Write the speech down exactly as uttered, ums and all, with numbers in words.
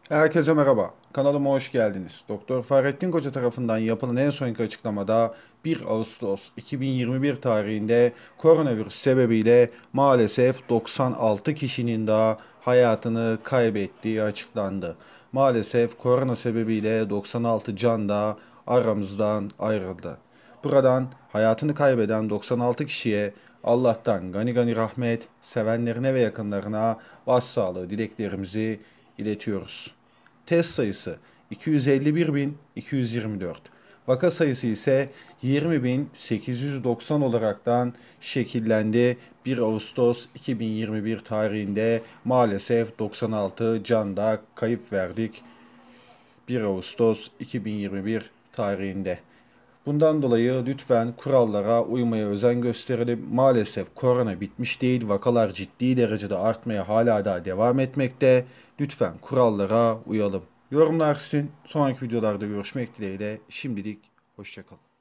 Herkese merhaba. Kanalıma hoş geldiniz. Doktor Fahrettin Koca tarafından yapılan en sonki açıklamada bir Ağustos iki bin yirmi bir tarihinde koronavirüs sebebiyle maalesef doksan altı kişinin daha hayatını kaybettiği açıklandı. Maalesef korona sebebiyle doksan altı can da aramızdan ayrıldı. Buradan hayatını kaybeden doksan altı kişiye Allah'tan gani gani rahmet, sevenlerine ve yakınlarına başsağlığı dileklerimizi iletiyoruz. Test sayısı iki yüz elli bir bin iki yüz yirmi dört. Vaka sayısı ise yirmi bin sekiz yüz doksan olaraktan şekillendi. bir Ağustos iki bin yirmi bir tarihinde maalesef doksan altı canda kayıp verdik. bir Ağustos iki bin yirmi bir tarihinde. Bundan dolayı lütfen kurallara uymaya özen gösterelim. Maalesef korona bitmiş değil. Vakalar ciddi derecede artmaya hala daha devam etmekte. Lütfen kurallara uyalım. Yorumlar sizin. Sonraki videolarda görüşmek dileğiyle. Şimdilik hoşçakalın.